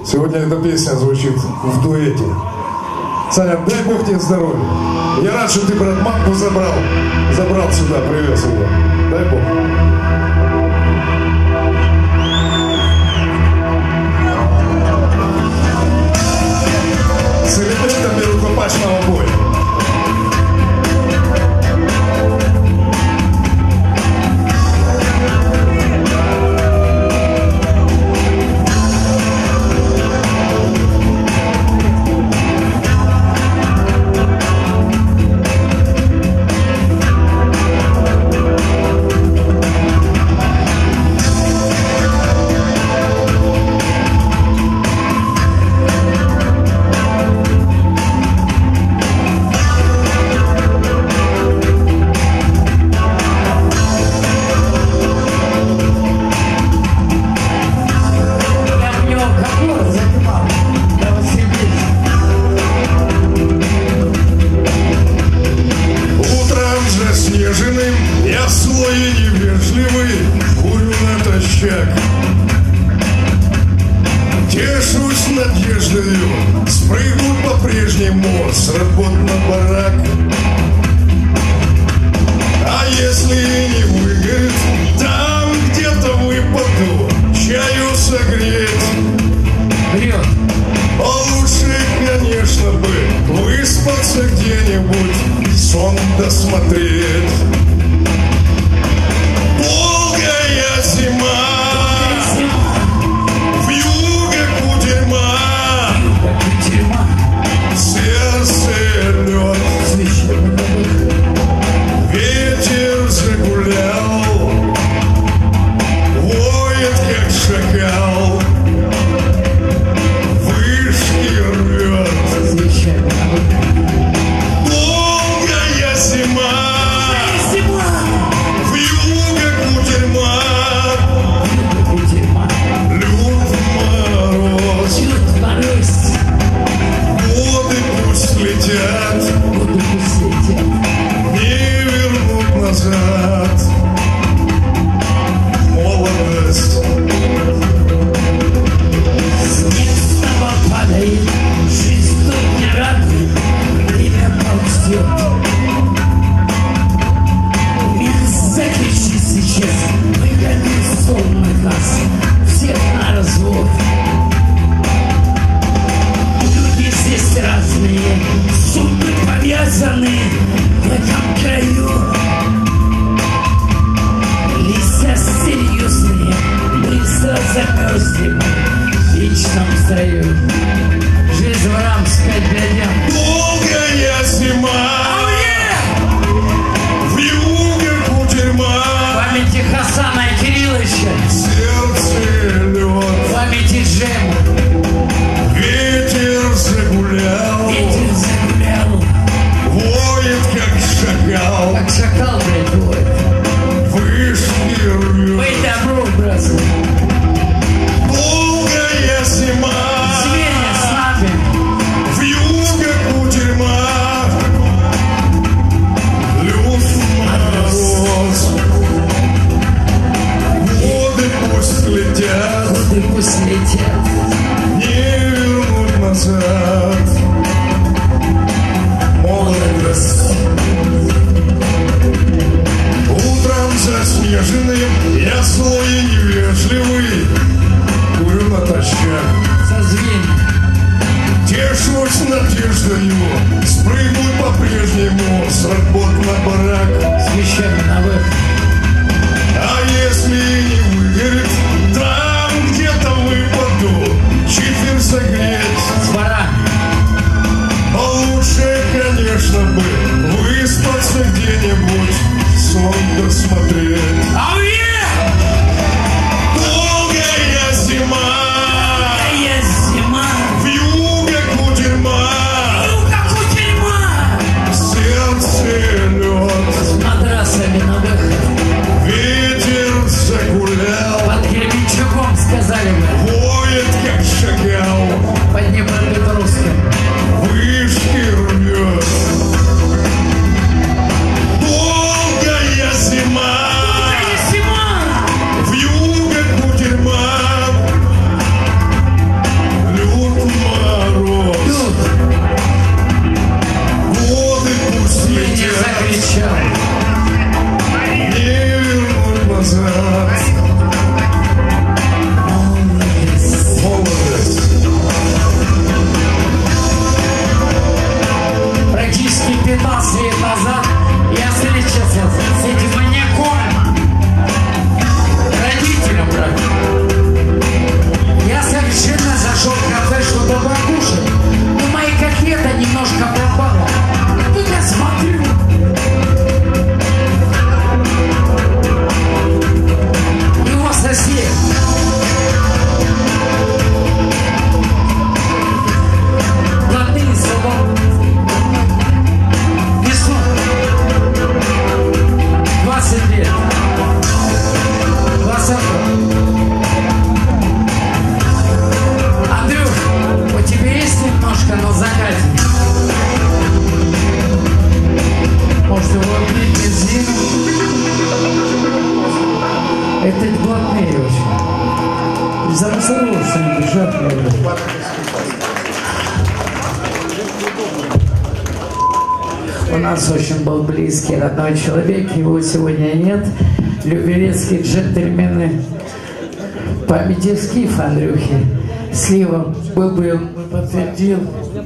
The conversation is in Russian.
Сегодня эта песня звучит в дуэте. Саня, дай Бог тебе здоровья. Я рад, что ты, брат, мамку забрал сюда, привез его. Дай Бог. С элементами рукопашного боя. Я злой и невежливый, курю натощак. Тешусь надеждою, спрыгну по-прежнему с работ на барак. А если не выгорит, там где-то выпаду чаю согреть. Вперед! Лучше, конечно бы, выспаться где-нибудь, сон досмотреть. Долгая зима, вьюга кутерьма, сердце лед, ветер загулял, воет как шакал, вышки рвет. Долгая зима, вьюга кутерьма, лют мороз, годы пусть летят, не вернут назад молодость. Снег снова падает, жизнь тут не радует, время ползет. Закричи сейчас, выгони сон на нас, всех на развод. Люди здесь разные, судьбы повязаны в этом краю. Лица серьезные, быстро замерзнем в вечном строю. Жизнь ворам сказать глядя. Долгая зима, вьюга кутерьма, Памяти Хасана и Кирилловича, сердце лед, памяти Джема, ветер загулял, ветер загулял, воет как шакал, как шакал, блядь, воет. вышки рвет. Ой, добро, братцы. Долгая зима, Звенья с нами. вьюга кутерьма, лют мороз, годы пусть летят, Годы пусть летят. не вернуть назад молодость. Утром заснеженным я злой и невежливый, курю натощак. Созвень. Тешусь надеждою, спрыгнуть по-прежнему с работ на барак. С вещами на выход. А если не выгорит, там где-то выпаду чифер согреть. С ворами. А лучше, конечно бы, выспаться где-нибудь, сон досмотреть. Ауе! Долгая зима, Моя зима. вьюга кутерьма, Ну, как у тюрьма. сердце лед, С матрасами на выход. ветер загулял, Под кирпичуком сказали бы. воет как шакал, Под Днепропетровском. вышки рвет. Долгая зима, Моя зима. вьюга кутерьма, смелее очень. Замысловал что-нибудь, жарко. У нас очень был близкий, родной человек, его сегодня нет. Люберецкие джентльмены, памяти Скиф Андрюхи. Слива был бы, он бы подтвердил.